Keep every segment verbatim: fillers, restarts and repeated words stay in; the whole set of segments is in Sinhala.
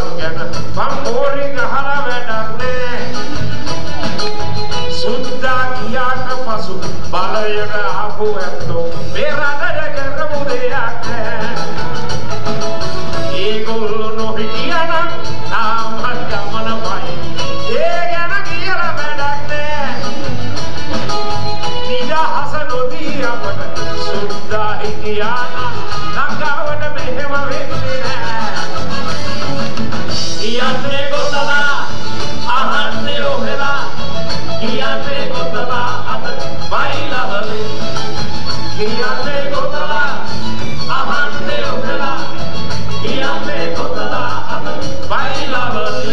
ගැන මං පෝරි ගහලා වැඩක් නෑ සුද්දා ගියාට පසු බලයට ආපු ඇත්තෝ මේ රටට කරමු දෙයක් නෑ ඒගොල්ලෝ නොහිටියනම් තාමත් ගමනමයි ඒ ගැන කියලා වැඩක් නෑ නිදහස නොදී අපට සුද්දා හිටියානම් නගාවට මෙහෙම වෙන්නේ නෑ කියන්නේ ගොතලා අහන්නේ ඔහෙලා කියන්නේ ගොතලා අත වයිලවලේ කියන්නේ ගොතලා අහන්නේ ඔහෙලා කියන්නේ ගොතලා අත වයිලවලේ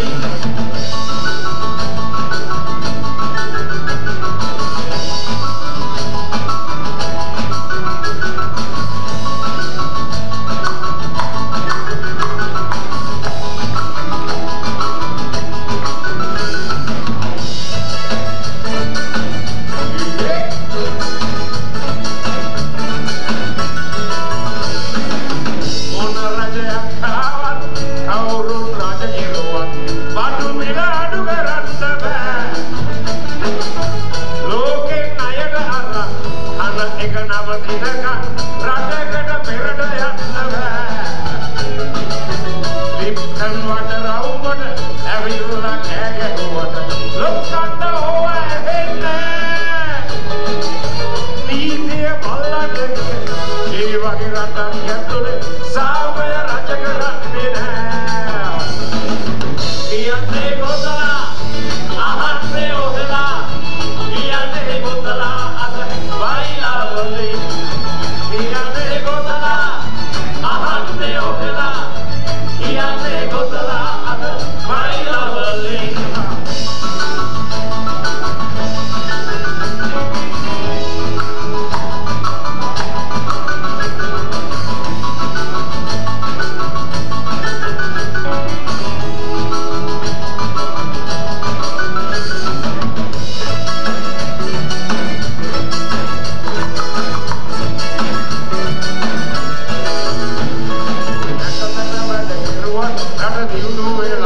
you know